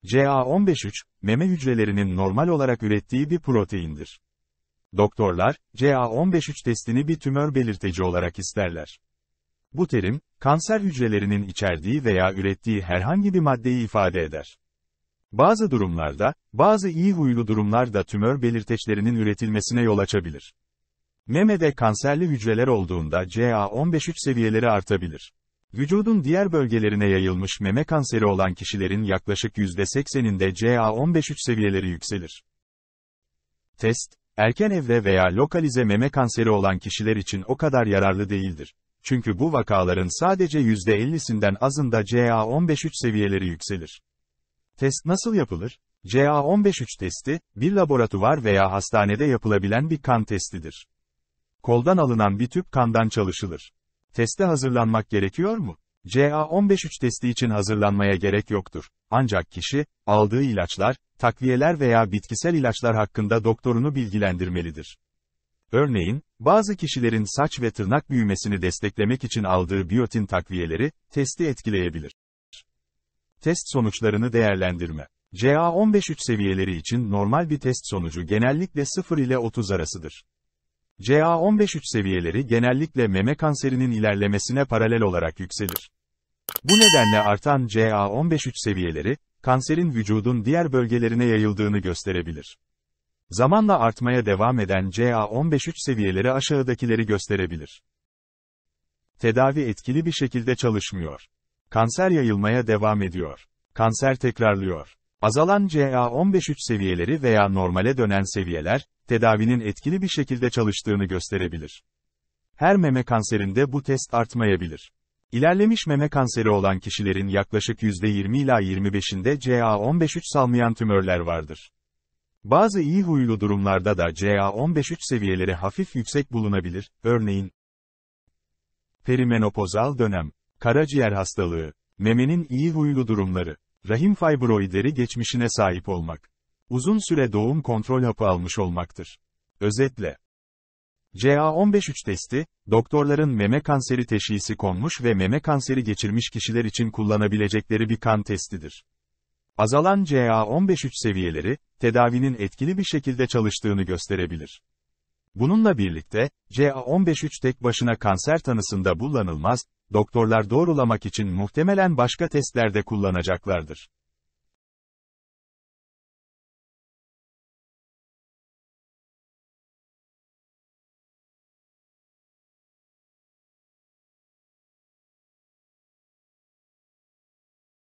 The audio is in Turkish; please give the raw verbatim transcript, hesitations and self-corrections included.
C A on beş üç, meme hücrelerinin normal olarak ürettiği bir proteindir. Doktorlar, C A on beş üç testini bir tümör belirteci olarak isterler. Bu terim, kanser hücrelerinin içerdiği veya ürettiği herhangi bir maddeyi ifade eder. Bazı durumlarda, bazı iyi huylu durumlarda tümör belirteçlerinin üretilmesine yol açabilir. Memede kanserli hücreler olduğunda C A on beş üç seviyeleri artabilir. Vücudun diğer bölgelerine yayılmış meme kanseri olan kişilerin yaklaşık yüzde sekseninde C A on beş üç seviyeleri yükselir. Test, erken evre veya lokalize meme kanseri olan kişiler için o kadar yararlı değildir. Çünkü bu vakaların sadece yüzde ellisinden azında C A on beş üç seviyeleri yükselir. Test nasıl yapılır? C A on beş üç testi, bir laboratuvar veya hastanede yapılabilen bir kan testidir. Koldan alınan bir tüp kandan çalışılır. Teste hazırlanmak gerekiyor mu? C A on beş üç testi için hazırlanmaya gerek yoktur. Ancak kişi, aldığı ilaçlar, takviyeler veya bitkisel ilaçlar hakkında doktorunu bilgilendirmelidir. Örneğin, bazı kişilerin saç ve tırnak büyümesini desteklemek için aldığı biyotin takviyeleri, testi etkileyebilir. Test sonuçlarını değerlendirme. C A on beş üç seviyeleri için normal bir test sonucu genellikle sıfır ile otuz arasıdır. C A on beş üç seviyeleri genellikle meme kanserinin ilerlemesine paralel olarak yükselir. Bu nedenle artan C A on beş üç seviyeleri, kanserin vücudun diğer bölgelerine yayıldığını gösterebilir. Zamanla artmaya devam eden C A on beş üç seviyeleri aşağıdakileri gösterebilir. Tedavi etkili bir şekilde çalışmıyor. Kanser yayılmaya devam ediyor. Kanser tekrarlıyor. Azalan C A on beş üç seviyeleri veya normale dönen seviyeler, tedavinin etkili bir şekilde çalıştığını gösterebilir. Her meme kanserinde bu test artmayabilir. İlerlemiş meme kanseri olan kişilerin yaklaşık yüzde yirmi ila yirmi beşinde C A on beş üç salmayan tümörler vardır. Bazı iyi huylu durumlarda da C A on beş üç seviyeleri hafif yüksek bulunabilir, örneğin perimenopozal dönem, karaciğer hastalığı, memenin iyi huylu durumları, rahim fibroidleri geçmişine sahip olmak, uzun süre doğum kontrol hapı almış olmaktır. Özetle, C A on beş üç testi, doktorların meme kanseri teşhisi konmuş ve meme kanseri geçirmiş kişiler için kullanabilecekleri bir kan testidir. Azalan C A on beş üç seviyeleri, tedavinin etkili bir şekilde çalıştığını gösterebilir. Bununla birlikte, C A on beş üç tek başına kanser tanısında kullanılmaz, doktorlar doğrulamak için muhtemelen başka testlerde kullanacaklardır.